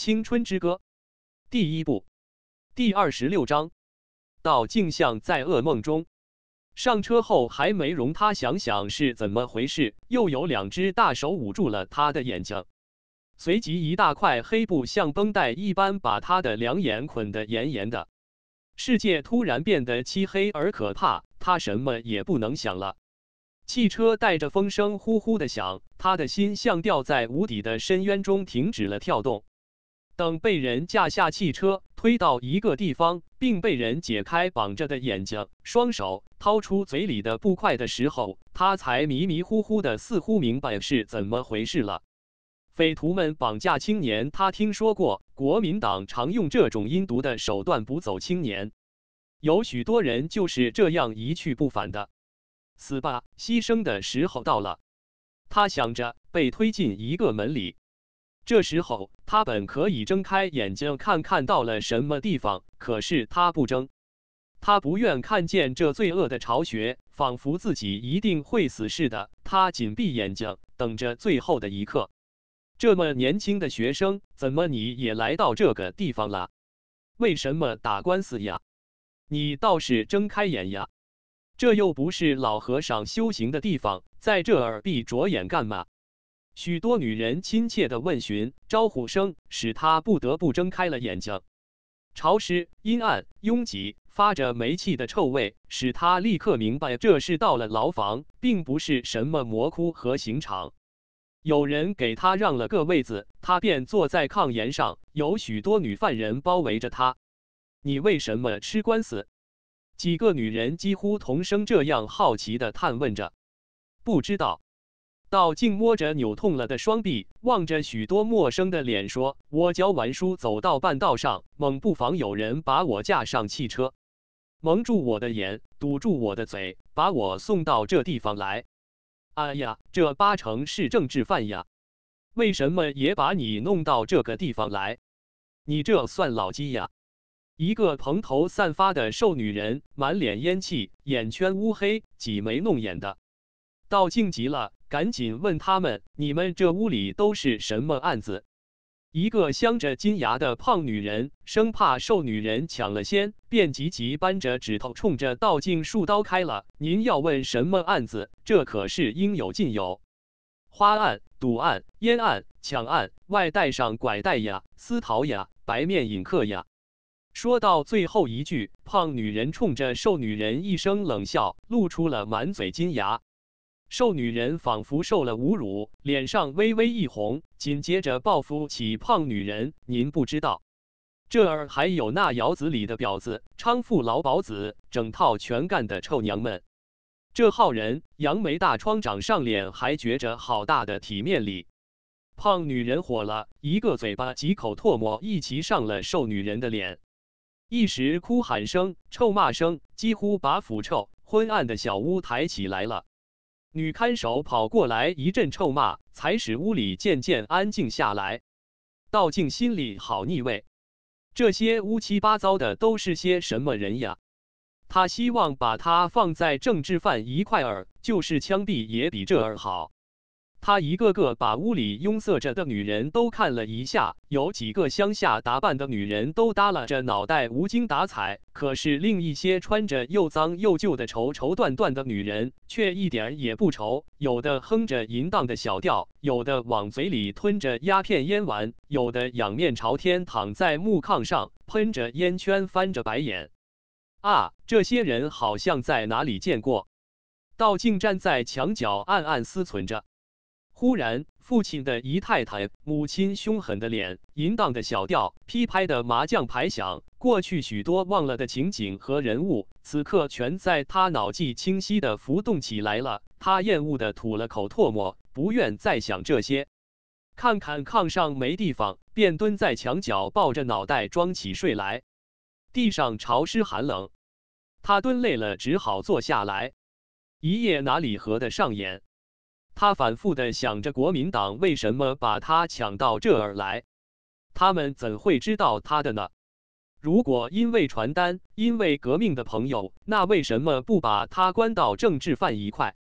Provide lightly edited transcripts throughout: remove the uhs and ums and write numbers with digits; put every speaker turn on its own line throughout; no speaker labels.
青春之歌》第1部第26章。道镜像在噩梦中。上车后还没容他想想是怎么回事，又有2只大手捂住了他的眼睛，随即一大块黑布像绷带一般把他的2眼捆得严严的。世界突然变得漆黑而可怕，他什么也不能想了。汽车带着风声呼呼地响，他的心像掉在无底的深渊中停止了跳动。等被人架下汽车，推到一个地方，并被人解开绑着的眼睛、双手，掏出嘴里的布块的时候，他才迷迷糊糊的似乎明白是怎么回事了。匪徒们绑架青年，他听说过，国民党常用这种阴毒的手段捕走青年，有许多人就是这样一去不返的。死吧，牺牲的时候到了。他想着，被推进一个门里。这时候，他本可以睁开眼睛看看到了什么地方，可是他不睁。他不愿看见这罪恶的巢穴，仿佛自己一定会死似的。他紧闭眼睛，等着最后的一刻。这么年轻的学生，怎么你也来到这个地方了？为什么打官司呀？你倒是睁开眼呀！这又不是老和尚修行的地方，在这儿闭着眼干嘛？许多女人亲切的问询、招呼声，使他不得不睁开了眼睛。潮湿、阴暗、拥挤、发着煤气的臭味，使他立刻明白这是到了牢房，并不是什么魔窟和刑场。有人给他让了个位子，他便坐在炕沿上，有许多女犯人包围着他。你为什么吃官司？几个女人几乎同声这样好奇地探问着。不知道。道静摸着扭痛了的双臂，望着许多陌生的脸说：“我教完书走到半道上，猛不防有人把我架上汽车，蒙住我的眼，堵住我的嘴，把我送到这地方来。哎呀，这8成是政治犯呀！为什么也把你弄到这个地方来？你这算老鸡呀！”一个蓬头散发的瘦女人，满脸烟气，眼圈乌黑，挤眉弄眼的。道静急了，赶紧问他们：“你们这屋里都是什么案子？”一个镶着金牙的胖女人生怕瘦女人抢了先，便急急扳着指头冲着道静竖刀开了。“您要问什么案子？这可是应有尽有，花案、赌案、烟案、抢案，外带上拐带呀、私逃呀、白面引客呀。”说到最后一句，胖女人冲着瘦女人一声冷笑，露出了满嘴金牙。瘦女人仿佛受了侮辱，脸上微微一红，紧接着报复起胖女人：“您不知道，这儿还有那窑子里的婊子、娼妇、老鸨子，整套全干的臭娘们。”这号人扬眉大疮，长上脸还觉着好大的体面力。胖女人火了，一个嘴巴几口唾沫一齐上了瘦女人的脸，一时哭喊声、臭骂声几乎把腐臭昏暗的小屋抬起来了。女看守跑过来一阵臭骂，才使屋里渐渐安静下来。道静心里好腻味，这些乌七八糟的都是些什么人呀？他希望把他放在政治犯一块儿，就是枪毙也比这儿好。他一个个把屋里拥塞着的女人都看了一下，有几个乡下打扮的女人都耷拉着脑袋无精打采，可是另一些穿着又脏又旧的绸绸缎缎的女人却一点也不愁，有的哼着淫荡的小调，有的往嘴里吞着鸦片烟丸，有的仰面朝天躺在木炕上，喷着烟圈翻着白眼。啊，这些人好像在哪里见过。道静站在墙角暗暗思忖着。忽然，父亲的姨太太，母亲凶狠的脸，淫荡的小调，噼拍的麻将牌响，过去许多忘了的情景和人物，此刻全在他脑际清晰的浮动起来了。他厌恶的吐了口唾沫，不愿再想这些。看看炕上没地方，便蹲在墙角，抱着脑袋装起睡来。地上潮湿寒冷，他蹲累了，只好坐下来。一夜哪里合得上眼？他反复地想着国民党为什么把他抢到这儿来，他们怎会知道他的呢？如果因为传单，因为革命的朋友，那为什么不把他关到政治犯一块？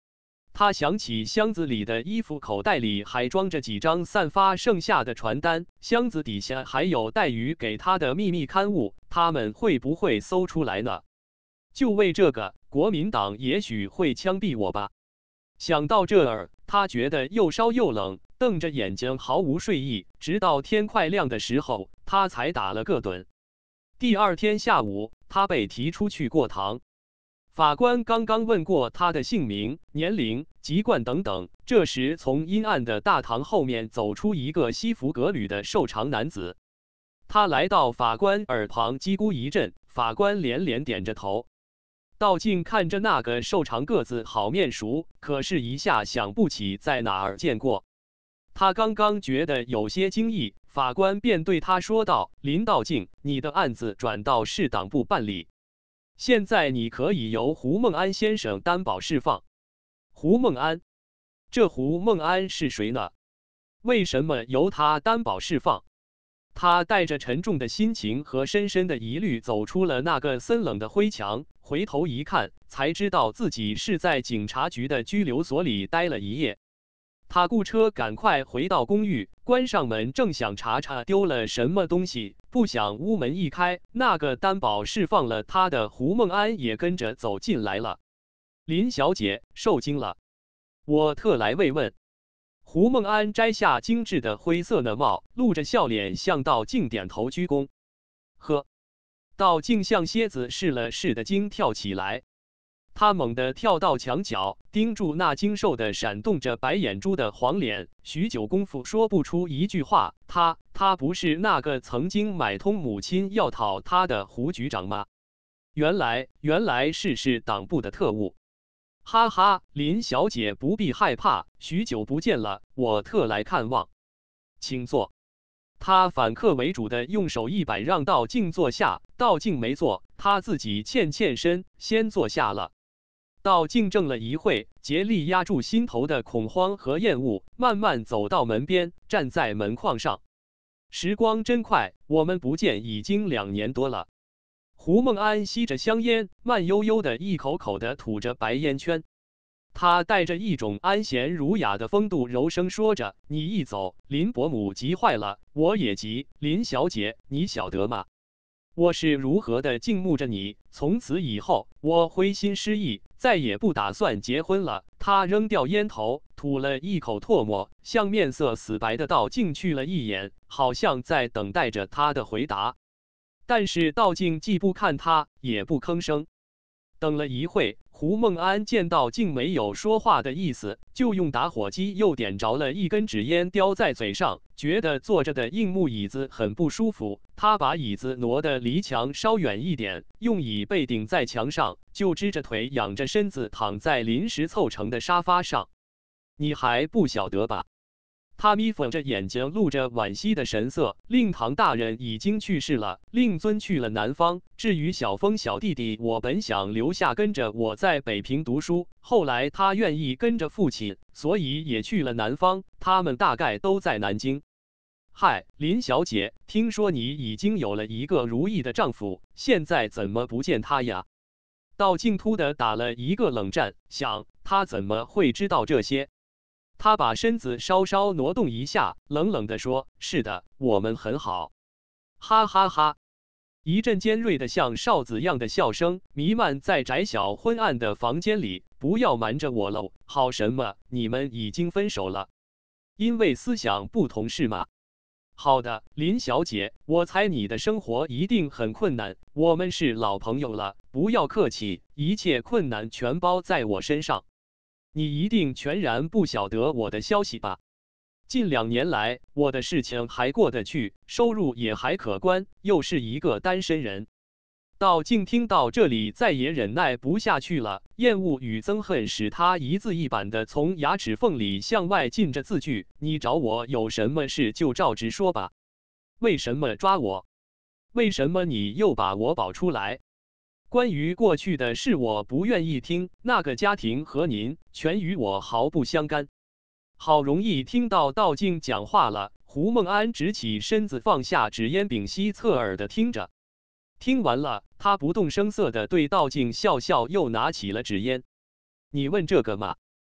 他想起箱子里的衣服口袋里还装着几张散发剩下的传单，箱子底下还有黛玉给他的秘密刊物，他们会不会搜出来呢？就为这个，国民党也许会枪毙我吧。想到这儿，他觉得又烧又冷，瞪着眼睛毫无睡意，直到天快亮的时候，他才打了个盹。第二天下午，他被提出去过堂。法官刚刚问过他的姓名、年龄、籍贯等等，这时从阴暗的大堂后面走出一个西服革履的瘦长男子。他来到法官耳旁叽咕一阵，法官连连点着头。道静看着那个瘦长个子好面熟，可是一下想不起在哪儿见过。他刚刚觉得有些惊异，法官便对他说道：“林道静，你的案子转到市党部办理。现在你可以由胡孟安先生担保释放。”胡孟安？这胡孟安是谁呢？为什么由他担保释放？他带着沉重的心情和深深的疑虑走出了那个森冷的灰墙，回头一看，才知道自己是在警察局的拘留所里待了一夜。他雇车赶快回到公寓，关上门，正想查查丢了什么东西，不想屋门一开，那个担保释放了他的胡孟安也跟着走进来了。林小姐，受惊了，我特来慰问。胡孟安摘下精致的灰色呢帽，露着笑脸向道静点头鞠躬。呵，道静像蝎子似了似的惊跳起来。他猛地跳到墙角，盯住那精瘦的闪动着白眼珠的黄脸，许久功夫说不出一句话。他不是那个曾经买通母亲要讨他的胡局长吗？原来是党部的特务。哈哈，林小姐不必害怕，许久不见了，我特来看望，请坐。他反客为主的用手一摆，让道静坐下。道静没坐，他自己欠身，先坐下了。道静怔了一会，竭力压住心头的恐慌和厌恶，慢慢走到门边，站在门框上。时光真快，我们不见已经2年多了。胡孟安吸着香烟，慢悠悠的一口口的吐着白烟圈。他带着一种安闲儒雅的风度，柔声说着：“你一走，林伯母急坏了，我也急。林小姐，你晓得吗？我是如何的敬慕着你，从此以后，我灰心失意，再也不打算结婚了。”他扔掉烟头，吐了一口唾沫，向面色死白的道静去了一眼，好像在等待着他的回答。但是道静既不看他，也不吭声。等了一会，胡孟安见道静没有说话的意思，就用打火机又点着了一根纸烟，叼在嘴上，觉得坐着的硬木椅子很不舒服。他把椅子挪得离墙稍远一点，用椅背顶在墙上，就支着腿，仰着身子躺在临时凑成的沙发上。你还不晓得吧？他眯缝着眼睛，露着惋惜的神色。令堂大人已经去世了，令尊去了南方。至于小峰小弟弟，我本想留下跟着我在北平读书，后来他愿意跟着父亲，所以也去了南方。他们大概都在南京。嗨，林小姐，听说你已经有了一个如意的丈夫，现在怎么不见他呀？道静突的打了一个冷战，想他怎么会知道这些？他把身子稍稍挪动一下，冷冷地说：“是的，我们很好。”哈哈哈！一阵尖锐的像哨子样的笑声弥漫在窄小昏暗的房间里。不要瞒着我喽！好什么？你们已经分手了？因为思想不同是吗？好的，林小姐，我猜你的生活一定很困难。我们是老朋友了，不要客气，一切困难全包在我身上。你一定全然不晓得我的消息吧？近2年来，我的事情还过得去，收入也还可观，又是一个单身人。道静听到这里，再也忍耐不下去了，厌恶与憎恨使他一字一板的从牙齿缝里向外进着字句：“你找我有什么事就照直说吧。为什么抓我？为什么你又把我保出来？关于过去的事，我不愿意听。那个家庭和您全与我毫不相干。”好容易听到道静讲话了，胡孟安直起身子，放下纸烟，屏息侧耳的听着。听完了，他不动声色的对道静笑笑，又拿起了纸烟。“你问这个吗？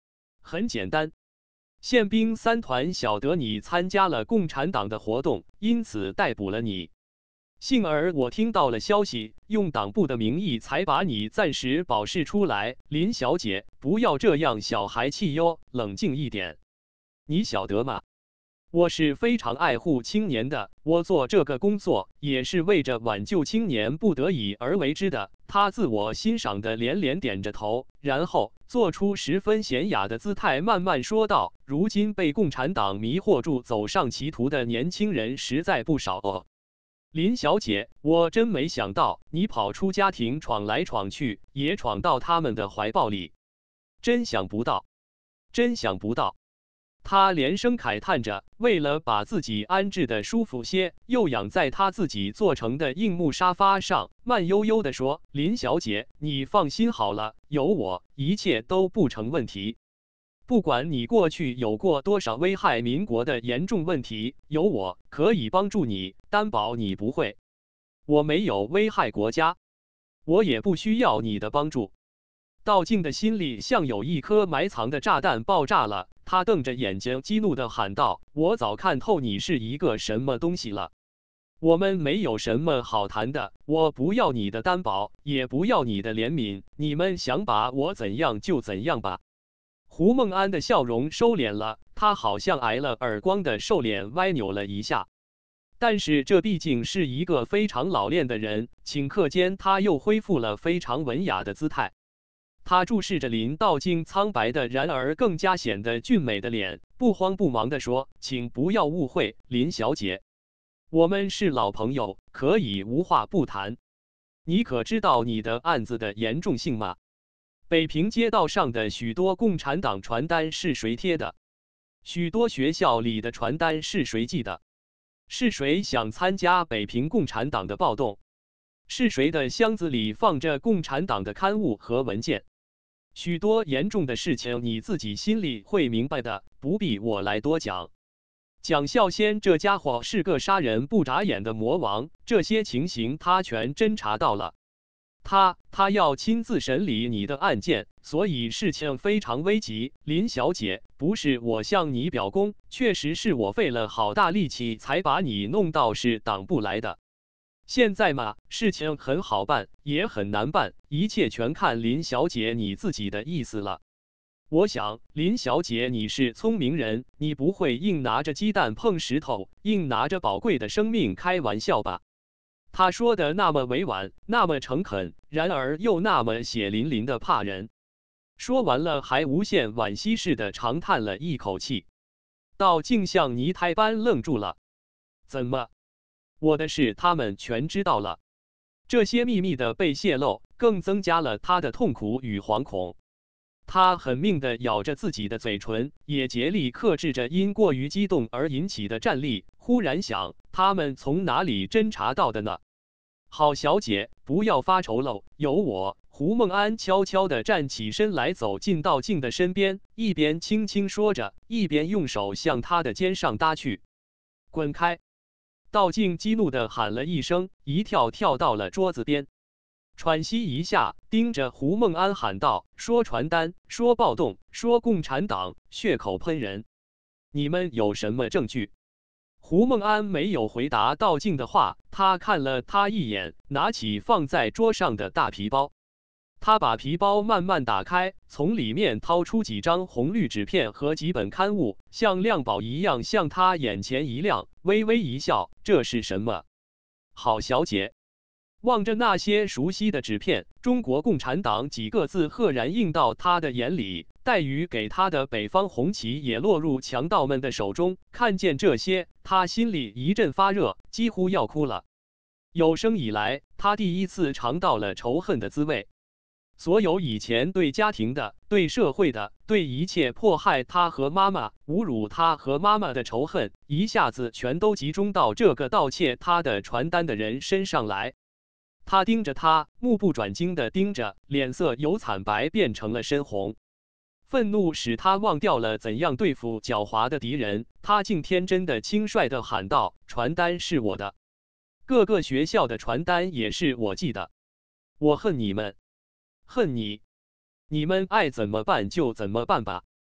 很简单。宪兵3团晓得你参加了共产党的活动，因此逮捕了你。幸而我听到了消息，用党部的名义才把你暂时保释出来。林小姐，不要这样小孩气哟，冷静一点。你晓得吗？我是非常爱护青年的，我做这个工作也是为着挽救青年不得已而为之的。他自我欣赏的连连点着头，然后做出十分娴雅的姿态，慢慢说道：“如今被共产党迷惑住走上歧途的年轻人实在不少哦。林小姐，我真没想到你跑出家庭闯来闯去，也闯到他们的怀抱里，真想不到，真想不到。”他连声慨叹着，为了把自己安置的舒服些，又仰在他自己做成的硬木沙发上，慢悠悠地说：“林小姐，你放心好了，有我，一切都不成问题。不管你过去有过多少危害民国的严重问题，有我可以帮助你，担保你不会。我没有危害国家，我也不需要你的帮助。”道静的心里像有一颗埋藏的炸弹爆炸了，他瞪着眼睛，激怒地喊道：“我早看透你是一个什么东西了！我们没有什么好谈的，我不要你的担保，也不要你的怜悯，你们想把我怎样就怎样吧。”胡梦安的笑容收敛了，他好像挨了耳光的瘦脸歪扭了一下。但是这毕竟是一个非常老练的人，顷刻间他又恢复了非常文雅的姿态。他注视着林道静苍白的，然而更加显得俊美的脸，不慌不忙地说：“请不要误会，林小姐，我们是老朋友，可以无话不谈。你可知道你的案子的严重性吗？北平街道上的许多共产党传单是谁贴的？许多学校里的传单是谁寄的？是谁想参加北平共产党的暴动？是谁的箱子里放着共产党的刊物和文件？许多严重的事情你自己心里会明白的，不必我来多讲。蒋孝先这家伙是个杀人不眨眼的魔王，这些情形他全侦查到了。他要亲自审理你的案件，所以事情非常危急。林小姐，不是我向你表功，确实是我费了好大力气才把你弄到是党部来的。现在嘛，事情很好办，也很难办，一切全看林小姐你自己的意思了。我想，林小姐你是聪明人，你不会硬拿着鸡蛋碰石头，硬拿着宝贵的生命开玩笑吧？他说的那么委婉，那么诚恳，然而又那么血淋淋的怕人。说完了，还无限惋惜似的长叹了一口气。道静像泥胎般愣住了。怎么？我的事他们全知道了？这些秘密的被泄露，更增加了他的痛苦与惶恐。他狠命地咬着自己的嘴唇，也竭力克制着因过于激动而引起的战栗。忽然想，他们从哪里侦查到的呢？好小姐，不要发愁喽，有我。胡梦安悄悄地站起身来，走进道静的身边，一边轻轻说着，一边用手向他的肩上搭去。滚开！道静激怒地喊了一声，一跳跳到了桌子边，喘息一下，盯着胡梦安喊道：“说传单，说暴动，说共产党，血口喷人，你们有什么证据？”胡梦安没有回答道静的话，他看了他一眼，拿起放在桌上的大皮包。他把皮包慢慢打开，从里面掏出几张红绿纸片和几本刊物，像亮宝一样向他眼前一亮，微微一笑：“这是什么？”好小姐。望着那些熟悉的纸片，中国共产党几个字赫然映到他的眼里。黛玉给他的北方红旗也落入强盗们的手中。看见这些，他心里一阵发热，几乎要哭了。有生以来，他第一次尝到了仇恨的滋味。所有以前对家庭的、对社会的、对一切迫害他和妈妈、侮辱他和妈妈的仇恨，一下子全都集中到这个盗窃他的传单的人身上来。他盯着他，目不转睛地盯着，脸色由惨白变成了深红。愤怒使他忘掉了怎样对付狡猾的敌人，他竟天真的轻率地喊道：“传单是我的，各个学校的传单也是我寄的。我恨你们，恨你，你们爱怎么办就怎么办吧。”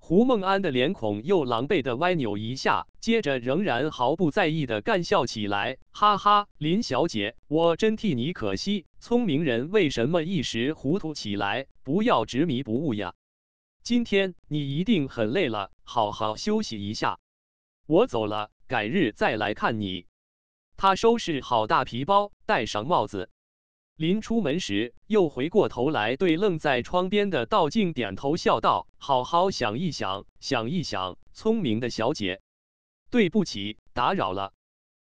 胡梦安的脸孔又狼狈地歪扭一下，接着仍然毫不在意地干笑起来，哈哈，林小姐，我真替你可惜，聪明人为什么一时糊涂起来？不要执迷不悟呀！今天你一定很累了，好好休息一下。我走了，改日再来看你。他收拾好大皮包，戴上帽子。临出门时，又回过头来对愣在窗边的道静点头笑道：“好好想一想，想一想，聪明的小姐，对不起，打扰了。”